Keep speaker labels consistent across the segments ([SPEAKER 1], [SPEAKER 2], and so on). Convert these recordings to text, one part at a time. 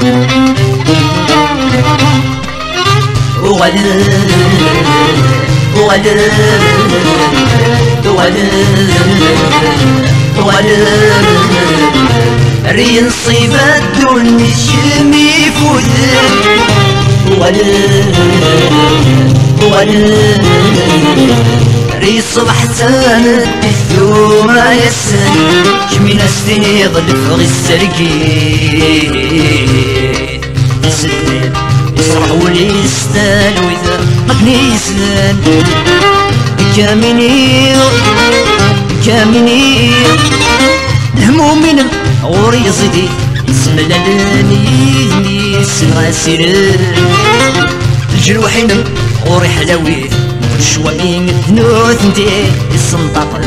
[SPEAKER 1] رين صيبات دون شمي فوزن ري صبح سامد الثوما يسن شمينا ستيني ظلف غي السرقي يسدن يصرح ولي يستان وإذا مقني يسلان كاميني الهمومين غوري يزيدي اسم لالاني اسم غاسيرين الجروحين غوري حلاوي شوالين الثنوث انتي اسم طاطل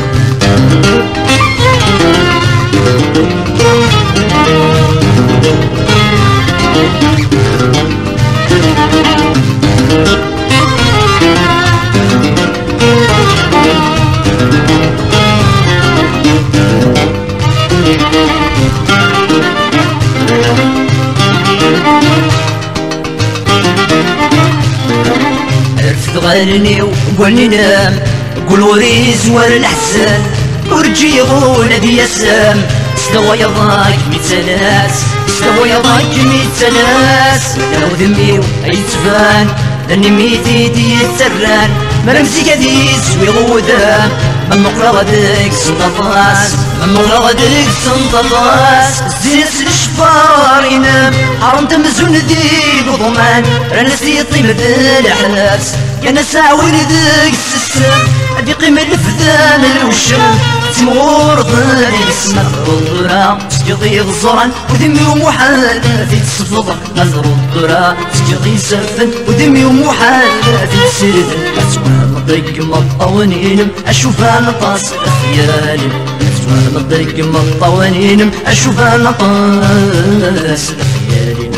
[SPEAKER 1] غالني وقولني نام قول وري زوار الحسان ورجي غول ابي يسام استوى يضاك ميت ناس استوى يضاك ميت ناس لو ذمي يتبان لاني ميتي يتسران مرمسي كذيس ويغوذا من مقرى غديك سنطاطاس من مقرى غديك سنطاطاس زيت الشفار ينام حرم تمزون ذيك وضمان رنسي يطيب بالحلاس يا ناس عاون ذيك السسام هادي قيمة الفدان الوشم تمغور ضاري اسمك الضرا تسقطي غزران وذمي ومحال في تصفض نظر الضرا تسقطي سرفن وذمي ومحال في تسردن أسوان مضيق مطونين أشوفها نطاس خيالي أسوان مضيق مطونين أشوفها نطاس خيالي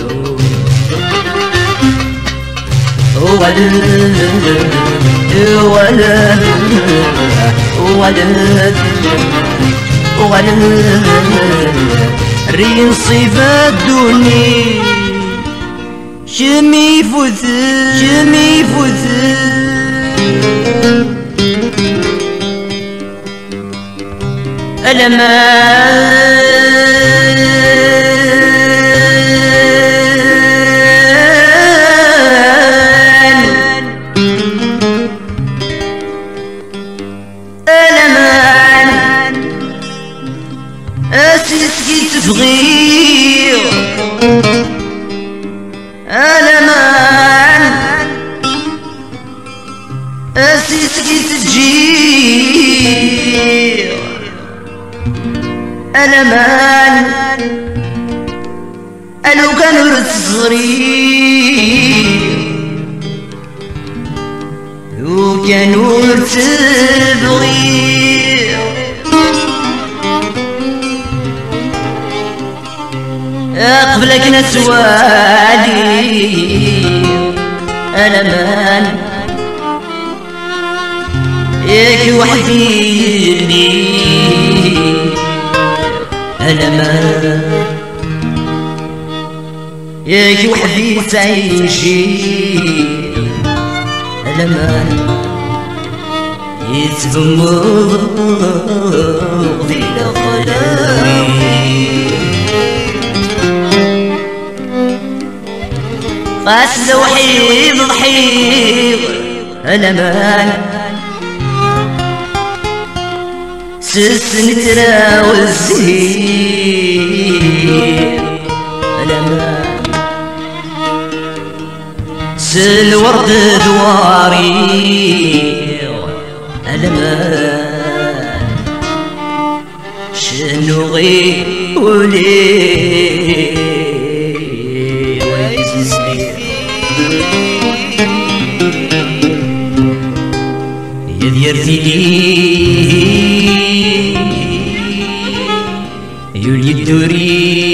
[SPEAKER 1] رين صفات دوني شمي فوزن ألمان أسيسكي تفغير ألمان أسيسكي تجير ألمان ألو كان ورد صغير لو كان ورد تبغير قبلك نسوالي ألمان ياك وحدي ألمان ياك وحدي تعيشي ألمان يتفمغ ذي الخلاوي قاس وحيد ضحيض ألمان سس نتراوى الزهير ألمان سل ورد دواري ألمان شنو غير ولي يا ديرتي يولي الدوري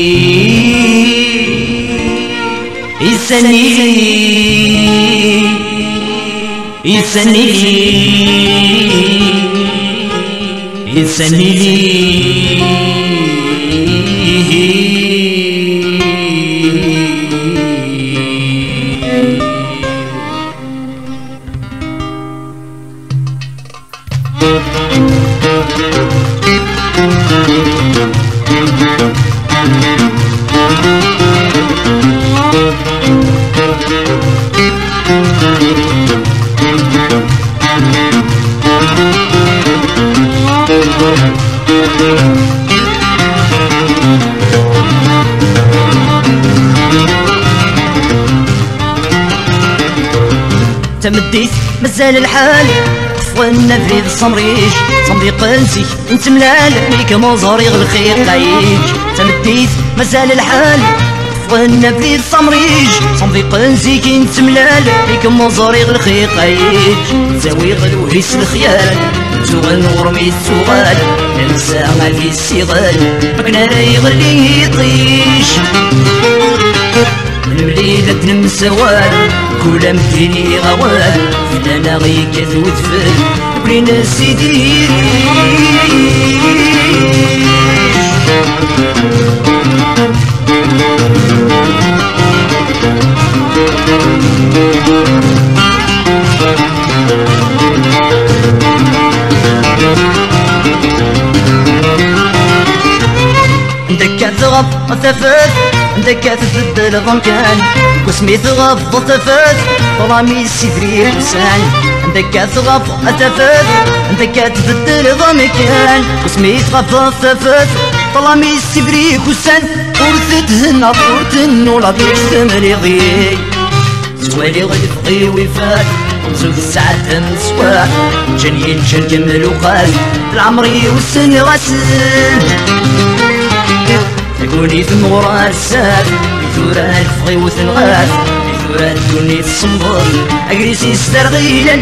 [SPEAKER 1] يسني تمديت مازال الحال طفولنا في الصمريج صمدي قلسي انت ملال ليك مزاريغ الخير قايج تمديت مازال الحال طفولنا في الصمريج صمدي قلسي انت ملال ليك مزاريغ الخير قايج زاوي غلوهيس الخيال زوغل ورمي السوغال ننسى ما في السيغال مكنا لا يغلي يطيش من مليلة نمسوال كل مديني غوال فلانا غيكث وتفل بلينا سيدي عندك تغض وثفت عندك تبدل ضمكان واسمي تغض وثفت ظلامي السفري حسان عندك تغض وثفت عندك تبدل ضمكان واسمي تغض وثفت ظلامي السفري حسان ورثتهن ورثن ولا تشتملي غي سوالي غيفقي ويفات وزوج الساعة مسواح جنين جن جمل وقال العمري والسن غسل تقولي في مغرى الساد بثورة الفغي وثنغاث بثورة الدنيا الصنبر أقريسي استرغيلا